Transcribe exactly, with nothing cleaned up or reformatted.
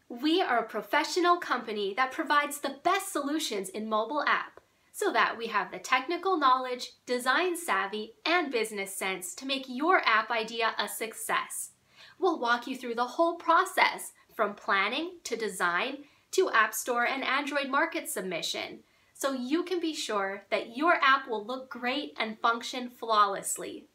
We are a professional company that provides the best solutions in mobile app so that we have the technical knowledge, design savvy, and business sense to make your app idea a success. We'll walk you through the whole process from planning to design to App Store and Android Market submission, so you can be sure that your app will look great and function flawlessly.